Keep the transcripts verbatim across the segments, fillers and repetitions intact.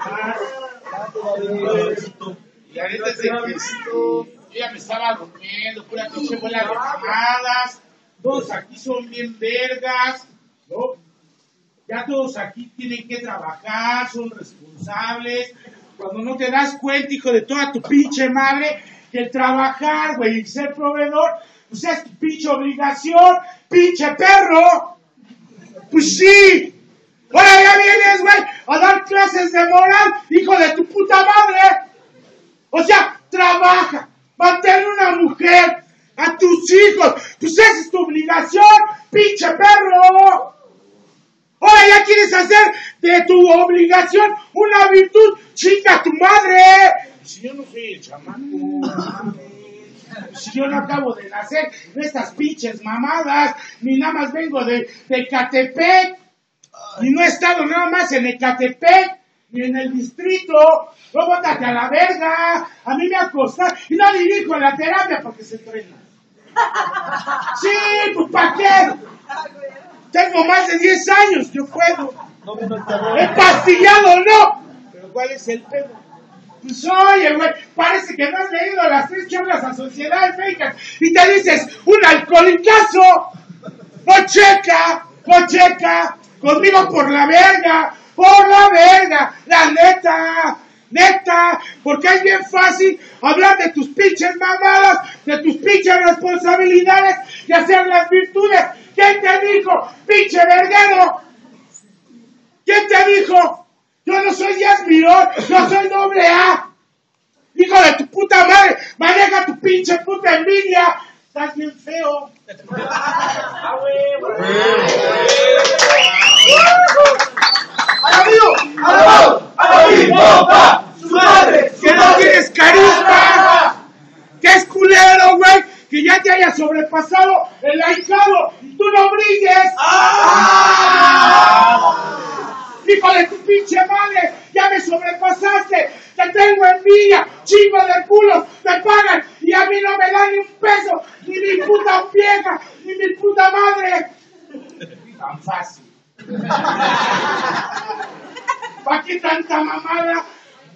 Y ahorita es de que yo ya me estaba durmiendo, pura pinche bola de mamadas. Todos aquí son bien vergas, ¿no? Ya todos aquí tienen que trabajar, son responsables. Cuando no te das cuenta, hijo de toda tu pinche madre, que el trabajar, güey, y ser proveedor, pues es tu pinche obligación, pinche perro. Pues sí. Ahora ya vienes, güey, a dar clases de moral, hijo de tu puta madre. O sea, trabaja, mantén una mujer, a tus hijos. Pues esa es tu obligación, pinche perro. Ahora ya quieres hacer de tu obligación una virtud, chica tu madre. Si yo no soy el chamaco, si yo no acabo de nacer de estas pinches mamadas, ni nada más vengo de, de Ecatepec, y no he estado nada más en Ecatepec, ni en el distrito. No, bótate a la verga, a mí me ha costado, y no dirijo en la terapia porque se entrena. Sí, pues ¿para qué? Tengo más de diez años, yo puedo. ¿He pastillado o no? Pero ¿cuál es el pedo? Pues oye, güey, parece que no has leído las tres charlas a sociedades médicas y te dices, ¡un alcoholicazo! ¡No checa! ¡No checa! ¡Conmigo por la verga! ¡Por la verga! ¡La neta! Neta, porque es bien fácil hablar de tus pinches mamadas, de tus pinches responsabilidades y hacer las virtudes. ¿Quién te dijo, pinche verguero? ¿Quién te dijo? Yo no soy Díaz Mirón, yo soy doble A. Hijo de tu puta madre, maneja tu pinche puta envidia. Estás bien feo. Que no tienes carisma, que es culero, güey, que ya te haya sobrepasado el ahijado y tú no brilles. ¡Ah! Hijo de tu pinche madre, ya me sobrepasaste, te tengo envidia, chingo de culos, me pagan y a mí no me dan ni un peso, ni mi puta vieja, ni mi puta madre. Tan fácil. ¿Para qué tanta mamada?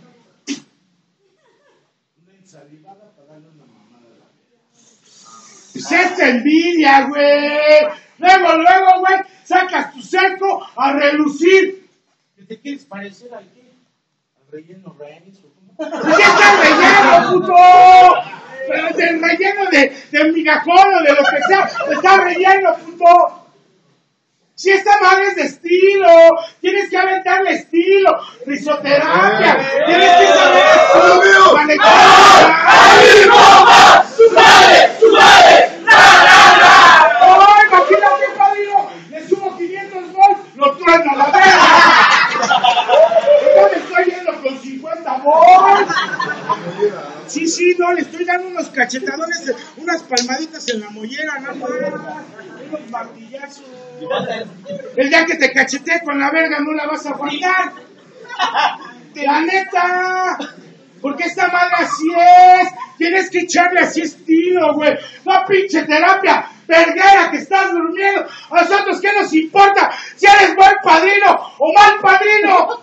Una ensalivada para darle una mamada a la vida. Pues es envidia, güey. Luego, luego, güey, sacas tu cerco a relucir. ¿Qué te quieres parecer al qué? ¿Al relleno Reyes o cómo? ¿Qué es el relleno, puto? Pero del relleno de, de migajón o de lo que sea. Está relleno, puto. Si esta madre es de estilo, tienes que aventarle estilo, risoterapia, tienes que saber manejar. ¡Ay, mamá! ¡Su madre! ¡Su madre! ¡La, la, la! ¡Ay, imagínate, padrino! Le subo quinientos volts, lo trueno a la verga. Yo me estoy yendo con cincuenta volts. Sí, sí, no, le estoy dando unos cachetadones, unas palmaditas en la mollera, nada más. Unos martillazos. El día que te cacheteé con la verga no la vas a aguantar. La neta. Porque esta madre así es. Tienes que echarle así estilo, güey. No pinche terapia verguera que estás durmiendo. A nosotros qué nos importa si eres buen padrino o mal padrino.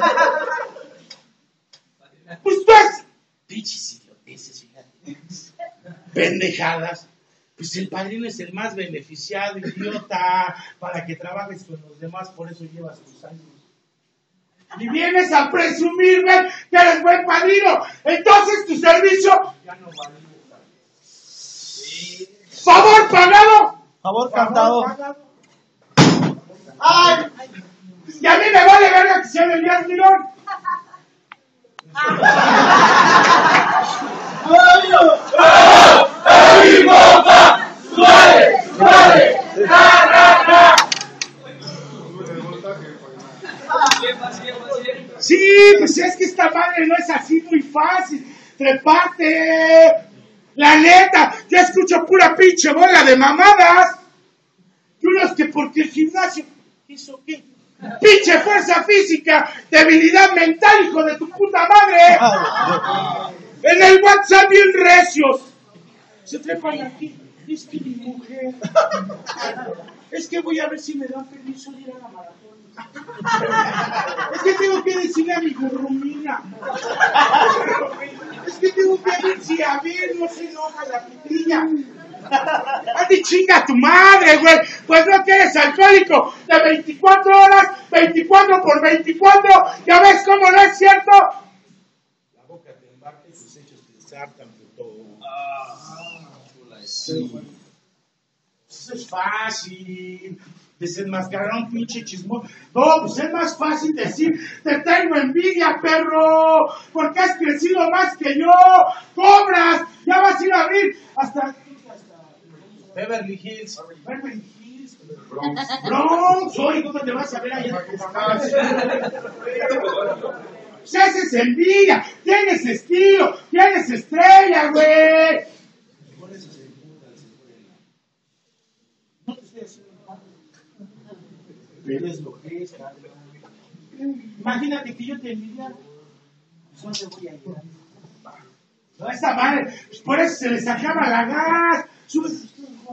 Pues tú es pinches idioteces, fíjate. Pendejadas. Pues el padrino es el más beneficiado, idiota, para que trabajes con los demás, por eso llevas tus años. Y vienes a presumirme que eres buen padrino, entonces tu servicio ya no vale. Sí. ¿Favor pagado? Favor cantado. Pagado. ¡Ay! Y a mí me vale verga que sea el Díaz Mirón. ¡Ay, papá! ¡Suave! ¡Suave! ¡Ra, ra, ra! Sí, pues es que esta madre no es así muy fácil. ¡Treparte! La neta, yo escucho pura pinche bola de mamadas. Y unos que porque el gimnasio... ¿Hizo qué? ¡Pinche fuerza física! ¡Debilidad mental, hijo de tu puta madre! En el WhatsApp bien recios. Se trepan aquí. Es que mi mujer. Es que voy a ver si me dan permiso de ir a la maratón. Es que tengo que decirle a mi gorrumina. Es que tengo que decir, a ver, no se enoja la pitilla. ¡Ande chinga a tu madre, güey! Pues no que eres alcohólico de veinticuatro horas, veinticuatro por veinticuatro. ¿Ya ves cómo no es cierto? La boca te embarca y sus hechos te ensartan, puto. Ah, sí. Eso es fácil. Desenmascarar a un pinche chismoso. No, pues es más fácil decir, te tengo envidia, perro, porque has crecido más que yo. Cobras, ya vas a ir a abrir hasta... Beverly Hills. Beverly Hills. Bronx. Bronx. Oye, ¿cómo te vas a ver allá? Pues haces envidia, tienes estilo, tienes estrella, güey. No te estoy haciendo nada. Eres lo que es, cabrón. Imagínate que yo te envidiara. Pues no te voy a ayudar. No, esa madre, pues por eso se les acaba la gas. Súbete.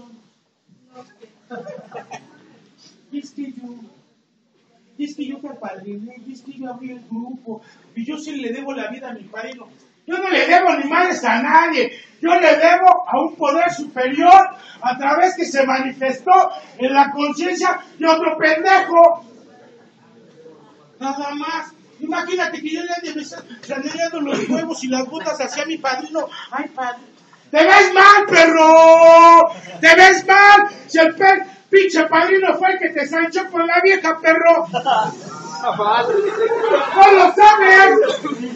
Y es que yo, y es que yo te apadriné, y es que yo abrí el grupo, y yo sí le debo la vida a mi padrino. Yo no le debo ni madres a nadie, yo le debo a un poder superior a través que se manifestó en la conciencia de otro pendejo. Nada más. Imagínate que yo le ande saneando los huevos y las botas hacia mi padrino. Ay, padrino. ¡Te ves mal, perro! ¡Te ves mal! Si el per, pinche padrino fue el que te sanchó con la vieja, perro. ¡No lo sabes!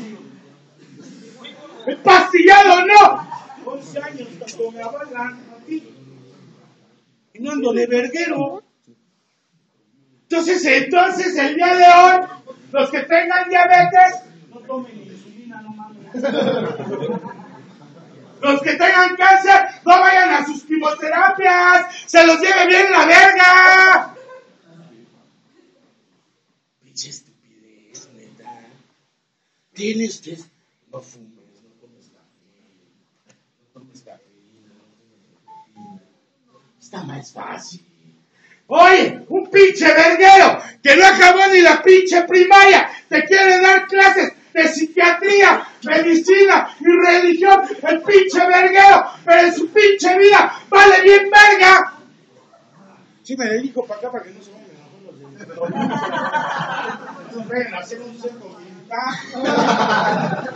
¡Empastillado no! once años cuando me avalan a ti. Y no ando de verguero. Entonces, entonces, el día de hoy, los que tengan diabetes, no tomen insulina, no mames. Los que tengan cáncer, no vayan a sus quimioterapias. Se los lleve bien la verga. Pinche estupidez, neta. Tienes que... No fumes, no comes café. No tomes café. Está más fácil. Oye, un pinche verguero que no acabó ni la pinche primaria. Te quiere dar clases de psiquiatría, medicina y religión, el pinche verguero, pero en su pinche vida vale bien verga. Sí, me dedico para acá para que no se vayan a los de... No vayan a hacer un cerco militar.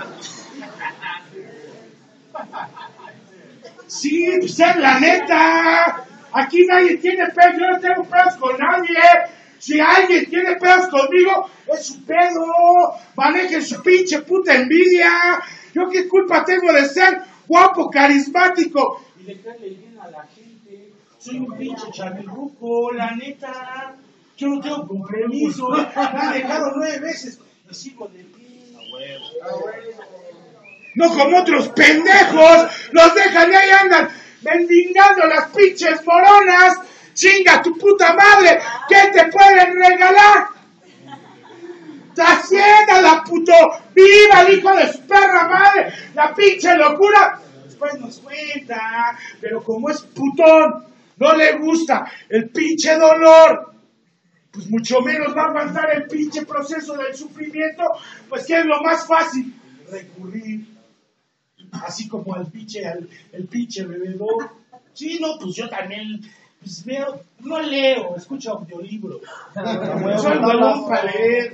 Sí, pues es la neta. Aquí nadie tiene pedos, yo no tengo pedos con nadie. Si alguien tiene pedos conmigo, es su pedo. Manejen su pinche puta envidia. Yo qué culpa tengo de ser guapo, carismático y de caerle bien a la gente. Soy un pinche chavirruco, la neta. Yo no tengo compromiso. Me han dejado nueve veces y sigo de pie. A huevo. A huevo. No como otros pendejos. Los dejan y ahí andan mendigando las pinches moronas. Chinga tu puta madre, ¿qué te pueden regalar? Trasciéndala, puto, viva el hijo de su perra madre, la pinche locura. Después nos cuenta, pero como es putón, no le gusta el pinche dolor, pues mucho menos va a aguantar el pinche proceso del sufrimiento, pues que es lo más fácil, recurrir, así como al pinche, al, el pinche bebedor. Sí, no, pues yo también... Pues veo, no leo, escucho audiolibro. Soy huevón para leer.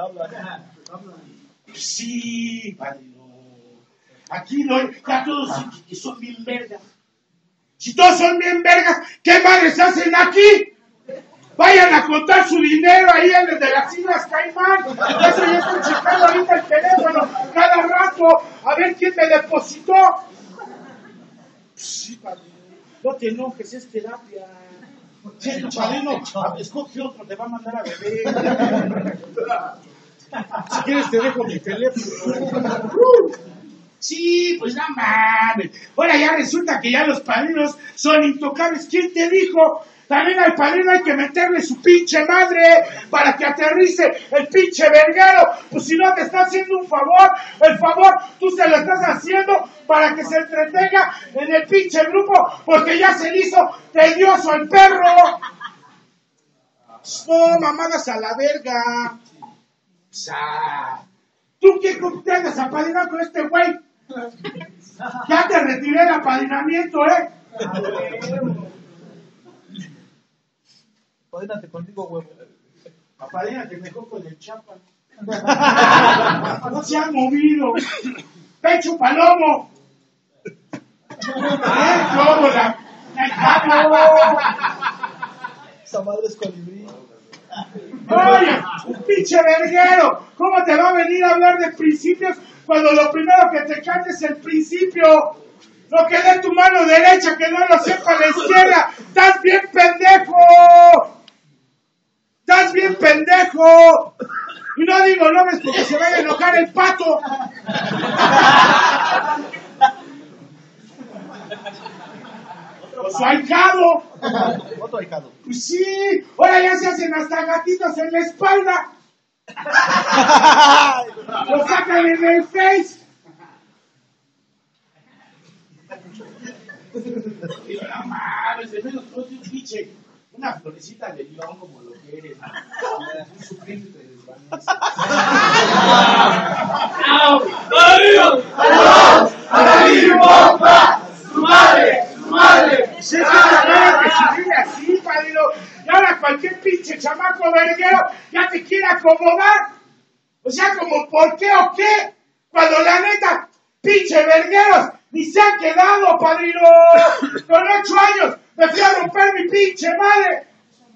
Sí, padrino. Aquí no, ya todos que son bien vergas. Si todos son bien vergas, ¿qué madres hacen aquí? Vayan a contar su dinero ahí en el de las Islas Caimán. Eso ya estoy checando ahorita el teléfono cada rato a ver quién me depositó. Sí, padrino. No te enojes, es terapia. Sí, tu padrino, escoge otro, te va a mandar a beber. Si quieres te dejo mi teléfono. Sí, pues no mames. Ahora ya resulta que ya los padrinos son intocables. ¿Quién te dijo? También al padrino hay que meterle su pinche madre para que aterrice el pinche verguero. Pues si no te está haciendo un favor, el favor tú se lo estás haciendo para que se entretenga en el pinche grupo, porque ya se le hizo tedioso el perro. No, mamadas a la verga. O sea, ¿tú qué te andas apadrinando con este güey? Ya te retiré el apadrinamiento, ¿eh? Apadrínate contigo, huevo. Apadrínate mejor con el Chapa. No se ha movido. Pecho palomo. ¿Eh? ¿Cómo la? Esa madre es colibrí. Oye, un pinche verguero. ¿Cómo te va a venir a hablar de principios cuando lo primero que te canta es el principio? Lo que dé tu mano derecha, que no lo sepa la izquierda. ¡Estás bien pendejo! ¡Estás bien pendejo! Y no digo nombres porque se vaya a enojar el pato. O su ahijado. Otro ahijado. Pues sí, ahora ya se hacen hasta gatitos en la espalda. Lo sacan en el Face. No mames, de menos ponte un pinche, una florecita de león como lo que eres. Un suplente te desvanece. ¡Su madre! ¡Su madre! Se sabe que se vive así, padrino. Y ahora cualquier pinche chamaco verguero ya te quiere acomodar. O sea, como ¿por qué o qué? Cuando la neta, pinche vergueros, ni se han quedado, padrino. Con ocho años me fui a romper mi pinche madre.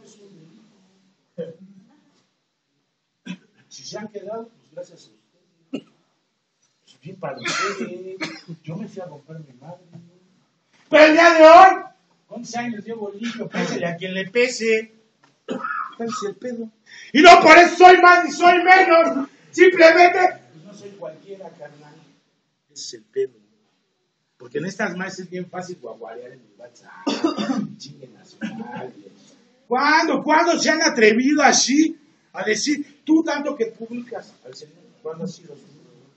Si se han quedado, pues gracias a ustedes. Pues bien para ustedes. Yo me fui a romper mi madre. Pero el día de hoy, once años llevo limpio, pésele a quien le pese. Pese el pedo. Y no por eso soy más ni soy menos. Simplemente, pues no soy cualquiera, carnal. Ese es el pedo. Porque en estas más es bien fácil guaguarear en mi WhatsApp. Chingue nacional. ¿Cuándo? ¿Cuándo se han atrevido así a decir, tú tanto que publicas al Señor? ¿Cuándo ha sido su?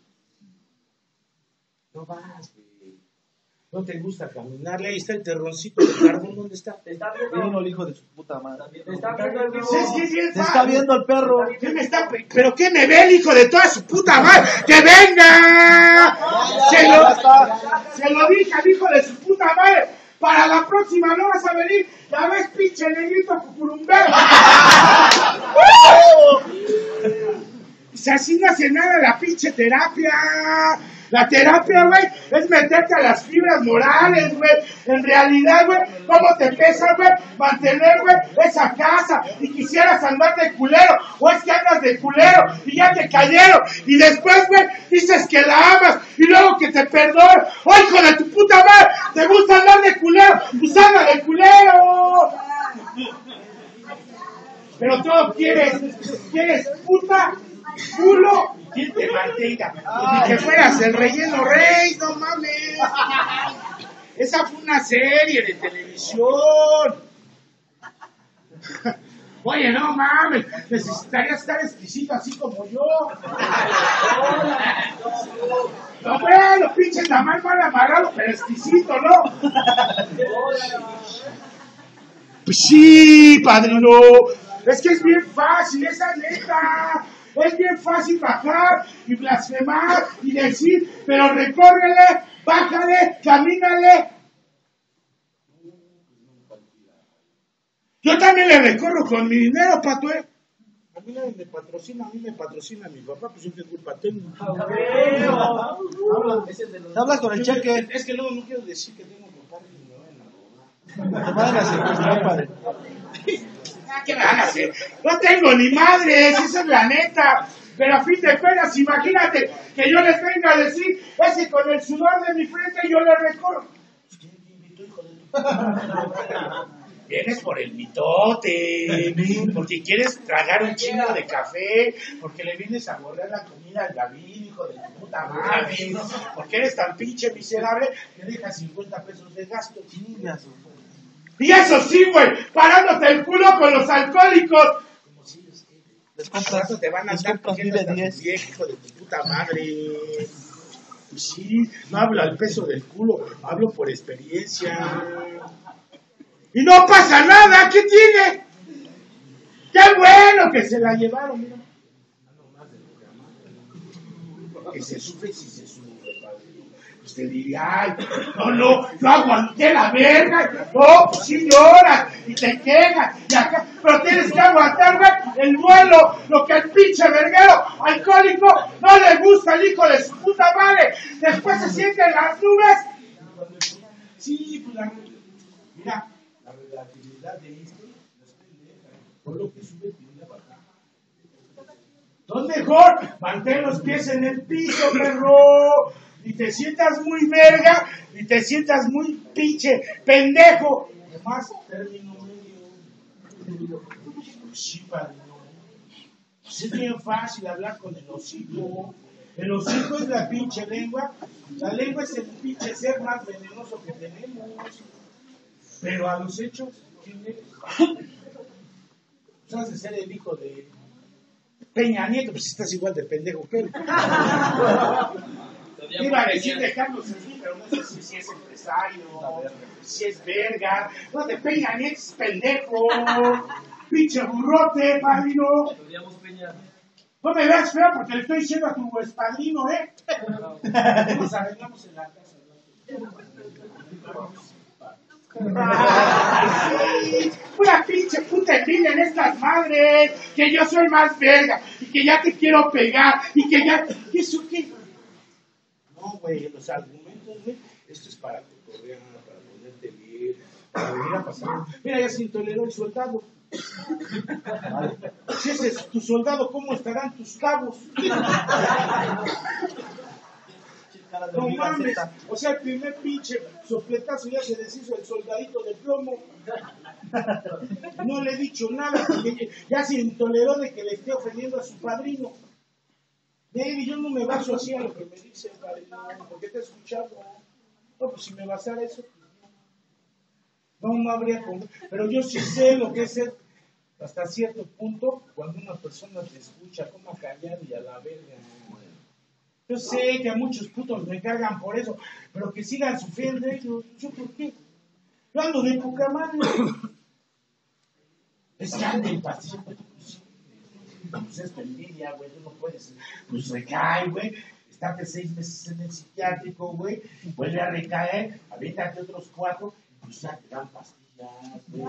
No vas, güey. No te gusta caminarle. Ahí está el terroncito de carbón. ¿Dónde está? Te está viendo el hijo de su puta madre. Te está viendo el Pues es que es bien Te está fácil. viendo el perro. ¿Qué me está pe- ¿Pero qué me ve el hijo de toda su puta madre? ¡Que venga! Se lo, se lo dije al hijo de su puta madre. Para la próxima no vas a venir. Ya ves, pinche negrito cucurumbero. Pues así no hace nada la pinche terapia. La terapia, güey, es meterte a las fibras morales, güey. En realidad, güey, ¿cómo te pesa, güey, mantener, güey, esa casa? Y quisieras andar de culero, o es que andas de culero y ya te cayeron. Y después, güey, dices que la amas y luego que te perdona. ¡Oh, hijo de tu puta madre! ¿Te gusta andar de culero? ¡Pues anda de culero! Pero todo quieres, quieres puta, culo, ¿quién te mantenga? Ni que fueras el relleno rey, no mames. Esa fue una serie de televisión. Oye, no mames, necesitarías estar exquisito así como yo. No, bueno, pinche tamal mal amarrado, pero exquisito, ¿no? Pues sí, padrino. Es que es bien fácil, esa neta. Es bien fácil bajar y blasfemar y decir, pero recórrele, bájale, camínale. Yo también le recorro con mi dinero, pato, ¿eh? A mí nadie me patrocina, a mí me patrocina mi papá, pues yo qué culpa tengo. Hablas con el cheque. Es que luego no quiero decir que tengo papá y me van a robar. Te van a secuestrar, padre. ¿Qué me van a hacer? No tengo ni madres, esa es la neta. Pero a fin de cuentas, imagínate que yo les venga a decir, ese con el sudor de mi frente yo le recorro. ¿Quién te invitó, hijo de tu? Vienes por el mitote, porque quieres tragar un chingo de café, porque le vienes a borrar la comida al David, hijo de tu puta madre, porque eres tan pinche miserable que dejas cincuenta pesos de gasto. Y eso sí, güey, parándote el culo con los alcohólicos. Como si ellos Les compras, te van a les andar compras cogiendo Vive hasta diez. tu vieja, hijo de tu puta madre. Pues sí, no hablo al peso del culo, hablo por experiencia. Y no pasa nada, ¿qué tiene? ¡Qué bueno que se la llevaron! Mira. Que se sufre si se sufre, padre. Usted diría, ay, no, no, yo aguanté la verga. No, pues sí lloras y te quejas. Y acá, pero tienes que aguantar, güey, el duelo, lo que el pinche verguero alcohólico no le gusta al hijo de su puta madre. Después se siente en las nubes. Sí, pues la, mira, la relatividad de esto no es pendeja. Por lo que sube, tiene para acá. Entonces mejor mantén los pies en el piso, perro. Y te sientas muy verga, y te sientas muy pinche pendejo. Además, término medio. Sí, padre. Pues es bien fácil hablar con el hocico. El hocico es la pinche lengua. La lengua es el pinche ser más venenoso que tenemos. Pero a los hechos, ¿quién eres? Pues has de ser el hijo de Peña Nieto, pues estás igual de pendejo que él. Iba a decir de Carlos Slim, pero no sé si, si es empresario, si es verga. No, de Peña Nieto es pendejo. Pinche burrote, padrino. No me veas feo porque le estoy diciendo a tu padrino, ¿eh? Nos arreglamos en la casa. Sí, una pinche puta envidia en estas madres, que yo soy más verga, y que ya te quiero pegar, y que ya... ¿Y eso qué? No, güey, los argumentos, güey, esto es para cotorrear, para ponerte bien, para venir a pasar. Mira, ya se intoleró el soldado. Si ese es tu soldado, ¿cómo estarán tus cabos? No mames, o sea, el primer pinche sopletazo ya se deshizo el soldadito de plomo. No le he dicho nada, porque ya se intoleró de que le esté ofendiendo a su padrino. Baby, yo no me baso así a lo que me dice el padrino, porque te he escuchado. No, pues si me basara eso, no, no habría como. Pero yo sí sé lo que es ser, hasta cierto punto, cuando una persona te escucha, como callar y a la verga. Yo sé que a muchos putos me cargan por eso, pero que sigan sufriendo ellos. ¿Yo por qué? Yo ando de poca madre. Es que anda el paciente. Pues es tu envidia, güey. Tú no puedes. Pues recae, güey. Estate seis meses en el psiquiátrico, güey. Vuelve a recaer. Avéntate otros cuatro. Pues ya te dan pastillas, güey.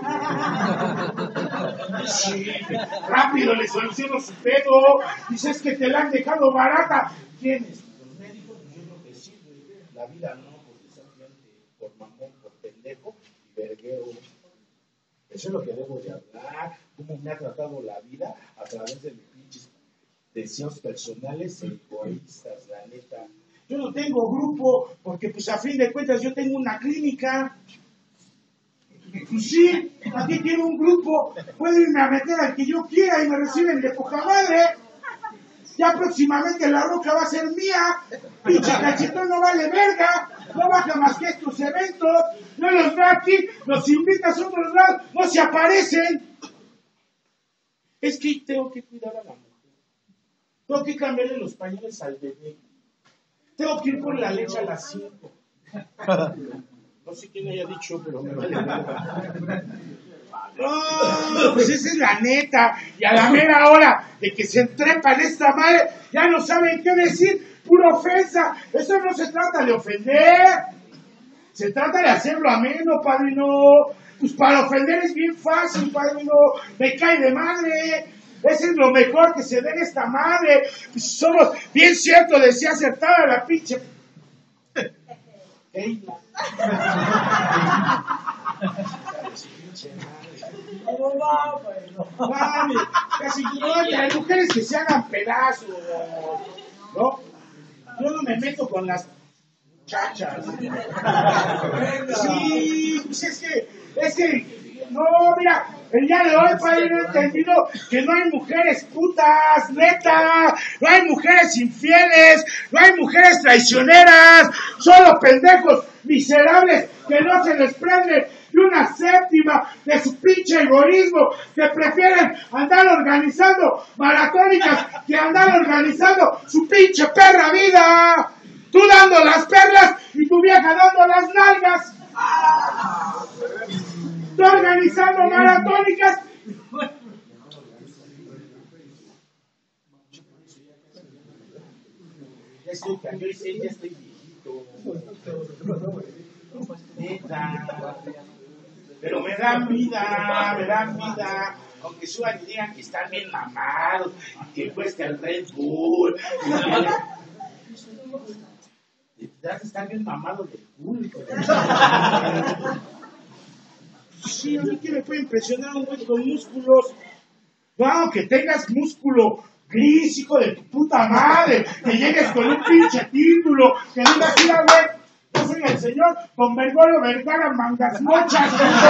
Sí, rápido le soluciono su pedo. Dices que te la han dejado barata. ¿Quiénes? Los médicos, yo creo que sí, güey. La vida no, por desafiante, por mamón, por pendejo y verguero. Eso es lo que debo de hablar. Cómo me ha tratado la vida a través de mis pinches deseos personales e egoístas, la neta. Yo no tengo grupo, porque pues a fin de cuentas yo tengo una clínica. Pues sí, aquí tengo un grupo. Puedo irme a meter al que yo quiera y me reciben de poca madre. Ya próximamente la roca va a ser mía. Pinche cachetón no vale verga. No baja más que estos eventos. No los veo aquí. Los invitas a otros lados. No se aparecen. Es que tengo que cuidar a la mujer. Tengo que cambiarle los pañales al bebé. Tengo que ir por la leche a las cinco. No sé quién haya dicho, pero me vale verga. No, pues esa es la neta. Y a la mera hora de que se trepan esta madre, ya no saben qué decir. Pura ofensa. Eso no se trata de ofender. Se trata de hacerlo ameno, padrino. Pues para ofender es bien fácil, padrino. Me cae de madre. Ese es lo mejor que se ve en esta madre. Pues somos, bien cierto, decía acertada la pinche. Ey, no. No, no, no, mami, casi no, hay mujeres que se hagan pedazos, ¿no? Yo no me meto con las chachas. Sí, pues es que, es que, no, mira, el día de hoy, padre, no he entendido que no hay mujeres putas, neta, no hay mujeres infieles, no hay mujeres traicioneras, solo pendejos miserables que no se desprenden de una séptima de su pinche egoísmo, que prefieren andar organizando maratónicas que andar organizando su pinche perra vida. Tú dando las perlas y tu vieja dando las nalgas. Tú organizando maratónicas Ya estoy cañón, ya estoy viejito. Neta. Pero me dan vida, me dan vida. Aunque suban y digan que están bien mamados, que cuesta el Red Bull. De verdad están bien mamados del público. Sí, a mí que me puede impresionar un güey con músculos. No, que tengas músculo gris, hijo de tu puta madre. Que llegues con un pinche título. Que digas, mira, güey, yo soy el señor Don Bergoglio Vergara Mangas Mochas.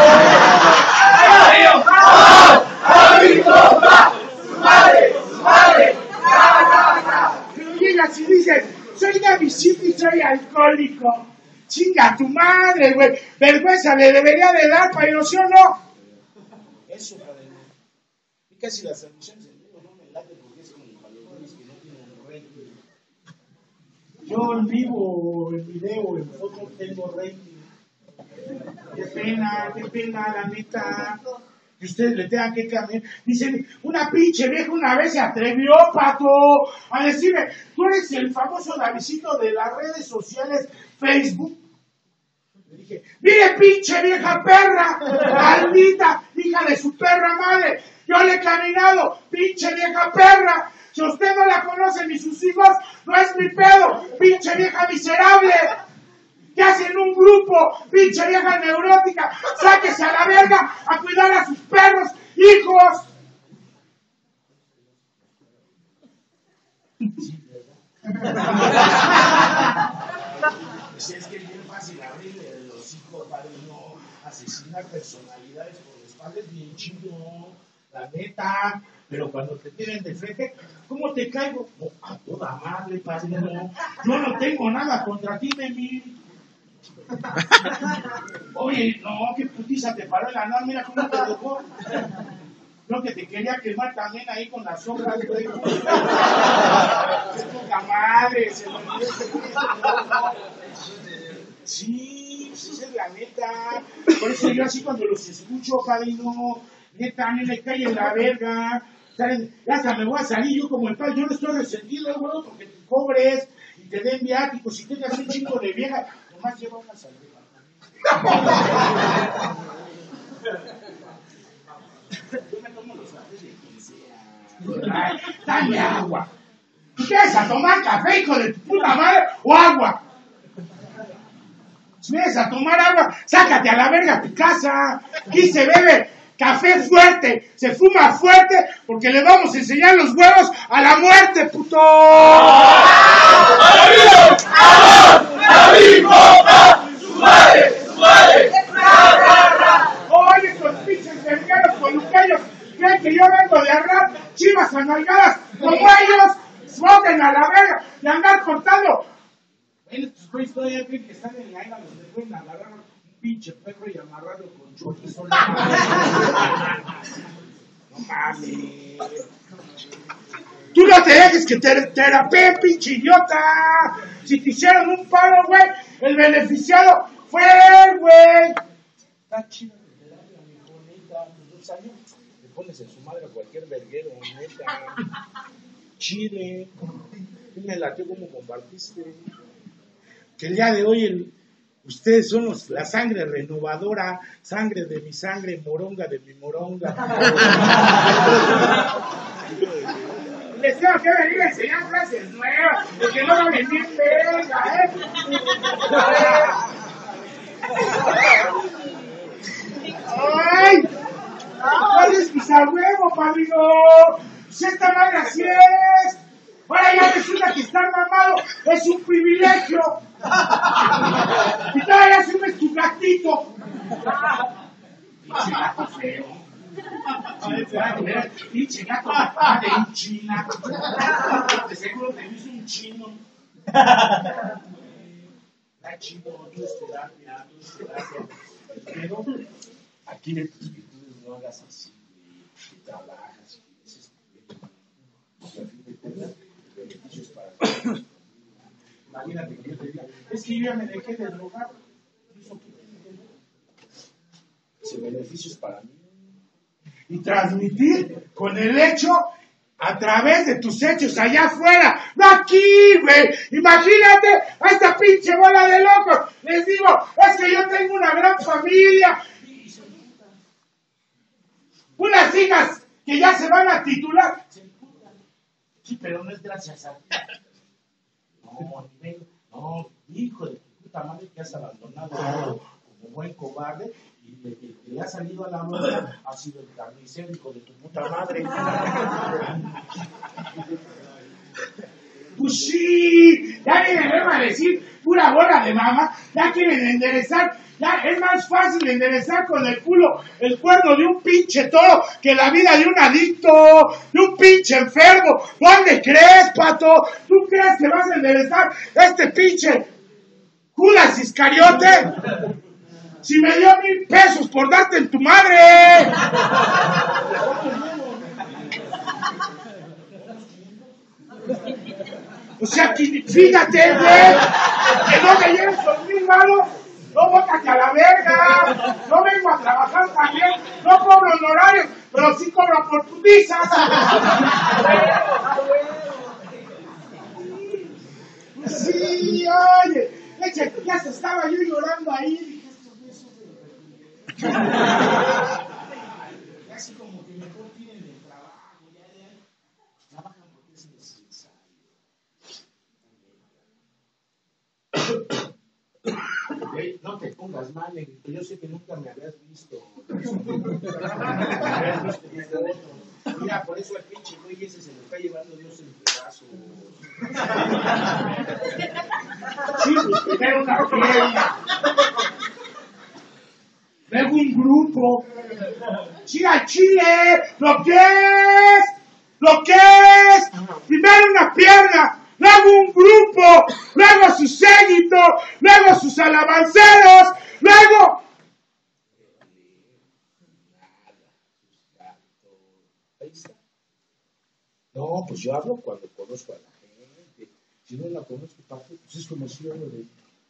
Pero llegas y dices, soy Gavisito y soy alcohólico. Chinga tu madre, güey. Vergüenza le debería de dar, pero ¿sí o no? Eso, padre. Y casi las transmisiones en vivo no me late porque es como para los güeyes que no tienen rating. Yo en vivo, en video, en foto tengo rating. Qué pena, qué pena, la neta. Que ustedes le tengan que cambiar. Dicen, una pinche vieja una vez se atrevió, pato, a decirme, tú eres el famoso Davidcito de las redes sociales Facebook. Le dije, mire pinche vieja perra, maldita, hija de su perra madre. Yo le he caminado, pinche vieja perra. Si usted no la conoce ni sus hijos, no es mi pedo, pinche vieja miserable. ¿Qué hacen un grupo? Pinche vieja neurótica. Sáquese a la verga a cuidar a sus perros, hijos. Sí, ¿verdad? Pues es que es bien fácil abrirle los hijos, padre, no. Asesinar personalidades por la espalda es bien chido, la neta. Pero cuando te tienen de frente, ¿cómo te caigo? Oh, a toda madre, padre, no. Yo no tengo nada contra ti, Memi. Oye, no, qué putiza te paró en la nada, mira cómo te dejó. No, que te quería quemar también ahí con las sombras, güey. Es poca madre, se lo... Sí, sí, esa es la neta. Por eso yo así cuando los escucho, padre, no, neta, a mí me cae en la verga. ¿Saben? Hasta me voy a salir yo como el padre, yo no estoy resentido, güey, porque te cobres y te den viáticos y tengas un chingo de vieja. Nomás lleva una salida. Yo me tomo los cafés de quien sea. Dame agua. ¿Tú quieres a tomar café, hijo de tu puta madre, o agua? Si vienes a tomar agua, sácate a la verga a tu casa. Aquí se bebe café fuerte, se fuma fuerte, porque le vamos a enseñar los huevos a la muerte, puto. ¡Amor! ¡Su madre! ¡Su madre! Oye, estos pinches vergueros coluqueños creen que yo vengo de agarrar chivas analgadas como ellos. ¡Suelten a la verga y andar cortando! Estos güeyes todavía creen que están en la isla donde pueden agarrar un pinche perro y amarrarlo con chorizo. No mames. Tú no te dejes que te terapeen, pinche idiota. Si te hicieron un paro, güey, el beneficiado fue él, güey. Está chido de terapia, mi bonita. Dos años le pones en su madre a cualquier verguero, neta. Chile. Me latió como compartiste. Que el día de hoy el, ustedes son los, la sangre renovadora, sangre de mi sangre, moronga de mi moronga. Les tengo que venir a enseñar frases nuevas, porque no lo ven bien verga, ¿eh? ¡Ay! ¿Cuál es mi huevo, padrino? Si esta madre así es. Ahora ya resulta que estar mamado es un privilegio. Y todavía asumes tu gatito. Pinche gato feo. Pinche gato de un china. De seguro te hizo un chino. Está chido, tú es terapia, tú es terapia. Pero aquí de tus virtudes no hagas así, que trabajas. Y al fin de cuentas, beneficios para ti. Imagínate que yo te diga, es que yo ya me dejé de drogar. ¿Eso qué tiene que ver? Ese beneficio es para mí. Y transmitir con el hecho a través de tus hechos allá afuera, no aquí, güey. Imagínate a esta pinche bola de locos. Les digo, es que yo tengo una gran familia. Unas hijas que ya se van a titular. Sí, pero no es gracias a ti. No, no, hijo de puta madre que has abandonado como buen cobarde. Y el que le ha salido a la boca ha sido el carnicero, hijo de tu puta madre. Pues sí, ya vienen a decir pura bola de mama, ya quieren enderezar, ya es más fácil enderezar con el culo el cuerno de un pinche toro que la vida de un adicto, de un pinche enfermo. ¿Dónde crees, pato? ¿Tú crees que vas a enderezar este pinche Judas Iscariote? Si me dio mil pesos por darte en tu madre. O sea, que, fíjate, güey, que no me lleves con mil malos, no bótate a la verga, no vengo a trabajar también, no cobro honorarios, pero sí cobro oportunizas. Sí, oye, leche, ya se estaba yo llorando ahí. Así como que mejor tienen el trabajo, ya, ya, trabajan porque es necesario. Hey, no te pongas mal, negrito, yo sé que nunca me habías visto. Mira, por eso el pinche güey ese se lo está llevando Dios en pedazos. Sí, pues primero una fiesta. Luego un grupo. Sí, al Chile. ¿Lo que es? ¿Lo que es? Primero una pierna. Luego un grupo. Luego su séquito. Luego sus alabanceros. Luego. Ahí está. No, pues yo hablo cuando conozco a la gente. Si no la conozco, pues es como si yo lo de.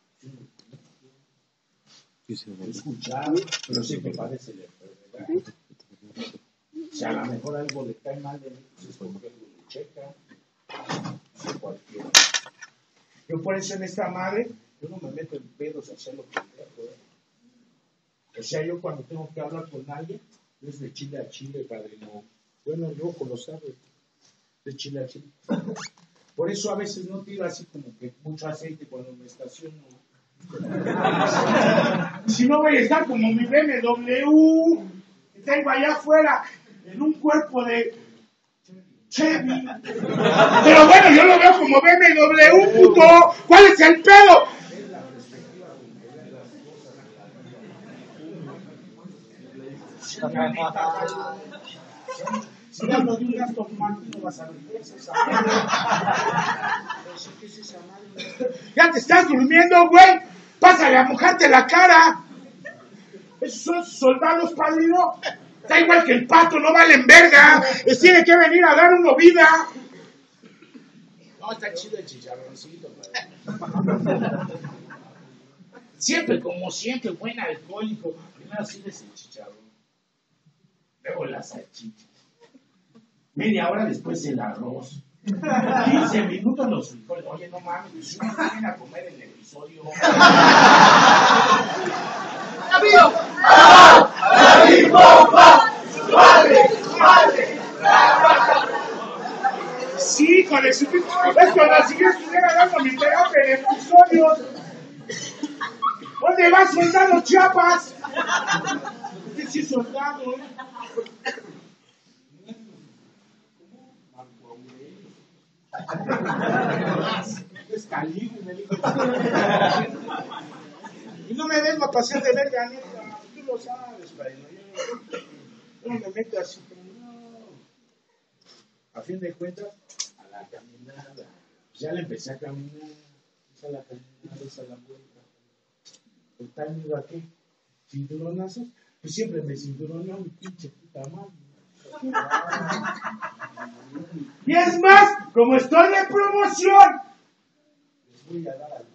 He escuchado, pero sí me parece la enfermedad. Si a lo mejor algo le cae mal de mí, pues es porque algo le checa. No cualquiera. Yo por eso en esta madre, yo no me meto en pedos a hacer lo que quiero. O sea, yo cuando tengo que hablar con alguien, es de Chile a Chile, padrino. Bueno, el rojo lo sabe, de Chile a Chile. Por eso a veces no tiro así como que mucho aceite cuando me estaciono. Si no voy a estar como mi B M W que tengo allá afuera en un cuerpo de Chevy. Pero bueno, yo lo veo como B M W, puto. ¿Cuál es el pedo? Si hablo de un gasto Martin, no vas a ver qué es esa madre. ¿Qué es esa madre? Ya te estás durmiendo, güey. Pásale a mojarte la cara. Esos son soldados, padrino. Está igual que el pato, no valen verga. Les tiene que venir a dar una vida. No, está chido el chicharroncito, padre. Siempre, como siempre, buen alcohólico. Primero sirves el chicharrón. Luego la salchicha. Media hora después el arroz. quince minutos los frijoles. Oye, no mames, si uno viene a comer el episodio. ¡Amigo! ¡Ay, bomba! ¡Madre! ¡Madre! Sí, con el suficiente. Es cuando si yo estuviera dando mi terapia en episodios. ¿Dónde va soldado Chiapas? Usted sí es soldado, ¿eh? Es calibre, me dijo. Y no me vengo a pasar de verga, neta. Tú lo sabes, padrino. Yo, yo no me meto así como no. A fin de cuentas, a la caminada. Ya le empecé a caminar. Esa la caminada, esa la vuelta. ¿El timing a qué? ¿Cinturonazos? Pues siempre me cinturonó mi pinche puta madre. Y es más, como estoy de promoción, les voy a dar al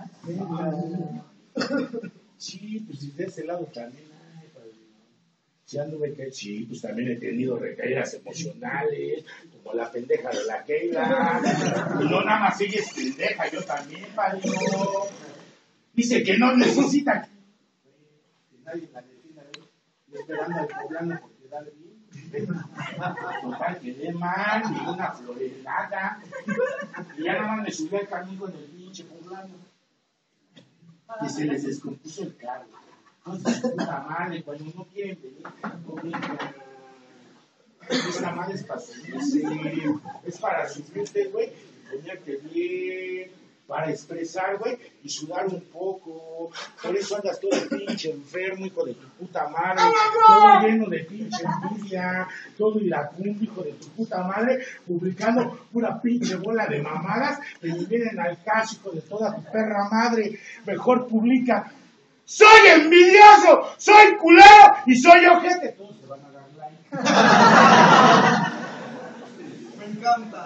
dos por uno. Sí, pues si de ese lado también hay, padrino. Sí, anduve que sí, pues también he tenido recaídas emocionales, como la pendeja de la Keila. Y no nada más ella es pendeja, yo también, padrino. Dice que no necesita. Que nadie la defienda, ¿eh? Esperando al poblano porque dale bien. Total, quedé mal, ni una florelada. Y ya nada más me subió al camino con el pinche poblano. Y se les descompuso el carro. No se puta madre, cuando no quieren venir, no vengan. Esta madre es para subirse, es para subirte, güey, y ponerte bien, para expresar, güey, y sudar un poco. Por eso andas todo pinche enfermo, hijo de tu puta madre, todo lleno de pinche envidia, todo iracundo, hijo de tu puta madre, publicando pura pinche bola de mamadas que ni vienen al caso, hijo de toda tu perra madre. Mejor publica. ¡Soy envidioso! ¡Soy culero! ¡Y soy ojete! Todos se van a dar like. Me encanta.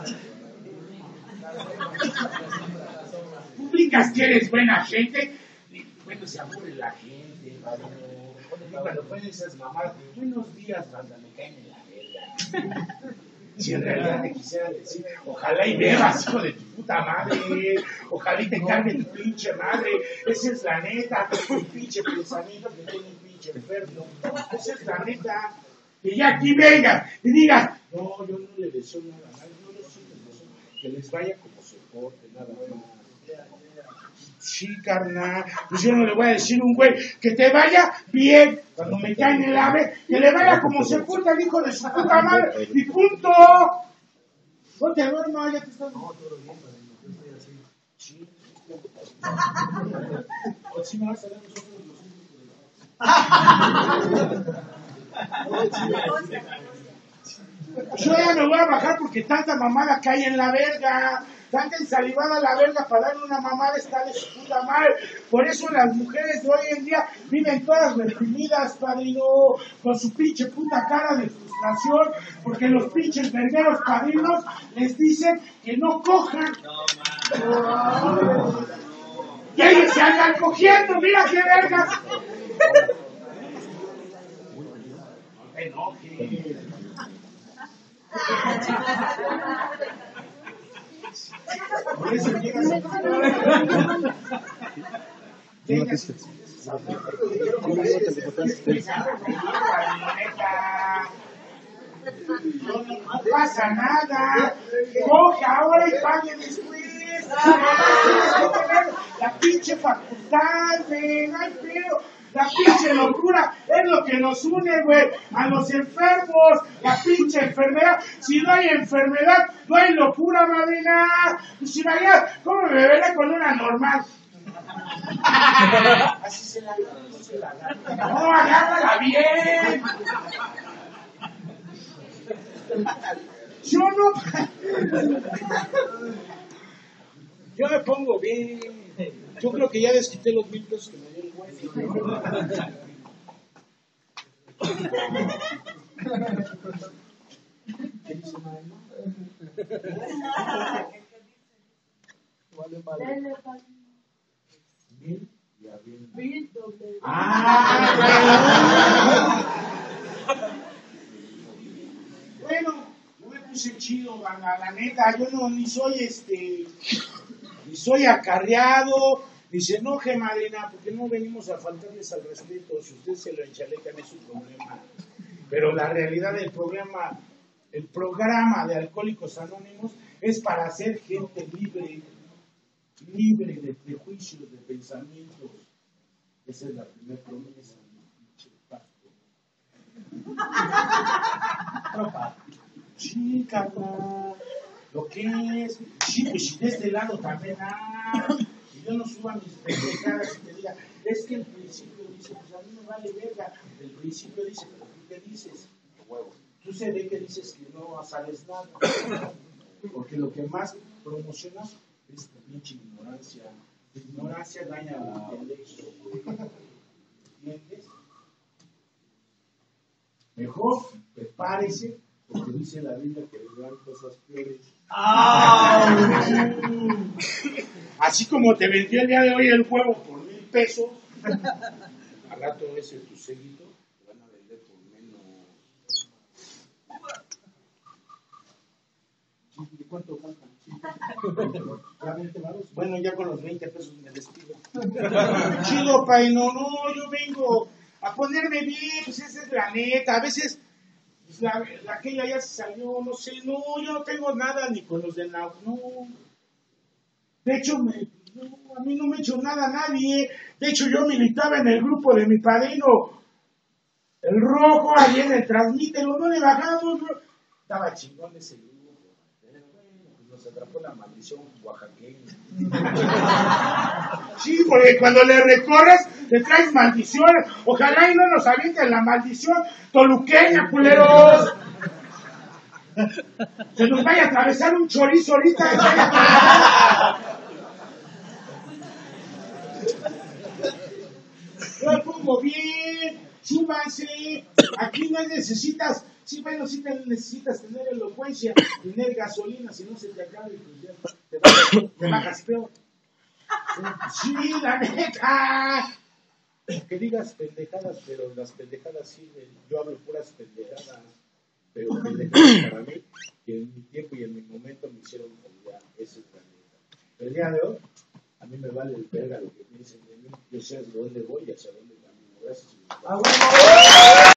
Publicas que eres buena gente. Y bueno, se aburre la gente, padre. Y cuando ponen esas mamadas, buenos días, banda, me caen en la verga. Si en realidad te quisiera decir, ojalá y bebas, hijo de tu puta madre, ojalá y te cargue tu pinche madre, esa es la neta, un pinche pensamiento que tiene un pinche enfermo, esa es la neta, que ya aquí vengas y digas, no, yo no le deseo nada mal, no les deseo que les vaya como se porte, nada más. Sí, carnal, pues yo no le voy a decir a un güey que te vaya bien, cuando me cae en el ave, que le vaya como se porta el hijo de su puta madre, y punto. No te duermas, ya te estás... No, todo bien, yo estoy así. Sí. O si me vas a dar nosotros los Yo ya me voy a bajar porque tanta mamada cae en la verga. Tanta ensalivada la verga para darle una mamada está de su puta madre. Por eso las mujeres de hoy en día viven todas reprimidas, padrino, con su pinche puta cara de frustración, porque los pinches vergueros padrinos les dicen que no cojan. No, y ellos se andan cogiendo, mira qué vergas. No te enojes. Por eso llegas a... No pasa nada. Coge ahora y pague después. La pinche facultad, güey. No hay pedo. La pinche locura es lo que nos une, güey, a los enfermos, la pinche enfermedad. Si no hay enfermedad, no hay locura, madrina. Si María, ¿cómo me beberé con una normal? Así se la agarra, no se la agarra. No, agárrala bien. Yo no... Yo me pongo bien. Yo creo que ya desquité los mil pesos que me dio el güey. ¿Qué dice María? Vale, vale. Mil y a bien. ¡Ah! Bueno, yo me puse chido, banda, la neta. Yo no, ni soy este... Ni soy acarreado, ni se enoje, madrina, porque no venimos a faltarles al respeto. Si usted se lo enchalecan es su problema. Pero la realidad del programa, el programa de Alcohólicos Anónimos es para hacer gente libre, libre de prejuicios, de pensamientos. Esa es la primera promesa. Sí, carnal. Lo que es, sí, pues si de este lado también, ah, y yo no suba mis pendejadas y te diga, es que el principio dice, pues a mí me vale verga, el principio dice, pero tú qué dices, huevo, tú se ve que dices que no sales nada, porque lo que más promocionas es tu pinche ignorancia, tu ignorancia daña al intelecto, ¿entiendes? Mejor prepárese, porque dice la Biblia que vendrán cosas peores. Así como te vendió el día de hoy el huevo por mil pesos, al rato ese tu seguito te van a vender por menos. ¿Cuánto falta? ¿Ya veinte varos? Bueno, ya con los veinte pesos me despido. Chido, pay, no, no, yo vengo a ponerme bien, pues esa es la neta. A veces pues, la, la aquella ya se salió, no sé, no, yo no tengo nada ni con los de Nau, no. De hecho, me, no, a mí no me ha hecho nada nadie. De hecho, yo militaba en el grupo de mi padrino, el Rojo, ahí en el Transmítelo, no le bajamos, no. Estaba chingón ese grupo. Pero bueno, pues nos atrapó la maldición oaxaqueña. Sí, porque cuando le recorres, le traes maldiciones. Ojalá y no nos avienten la maldición toluqueña, culeros. Se nos vaya a atravesar un chorizo ahorita. Yo me pongo bien, súbanse. Aquí no necesitas, sí, bueno, sí te necesitas tener elocuencia, tener gasolina, si no se te acaba y pues ya te bajas, te bajas peor. Sí, la neta. Que digas pendejadas, pero las pendejadas sirven. Yo hablo puras pendejadas, pero pendejadas para mí, que en mi tiempo y en mi momento me hicieron realidad. Esa es la neta. El día de hoy, a mí me vale el verga lo que piensen de mí. Yo sé hacia dónde voy y hacia dónde camino. Gracias.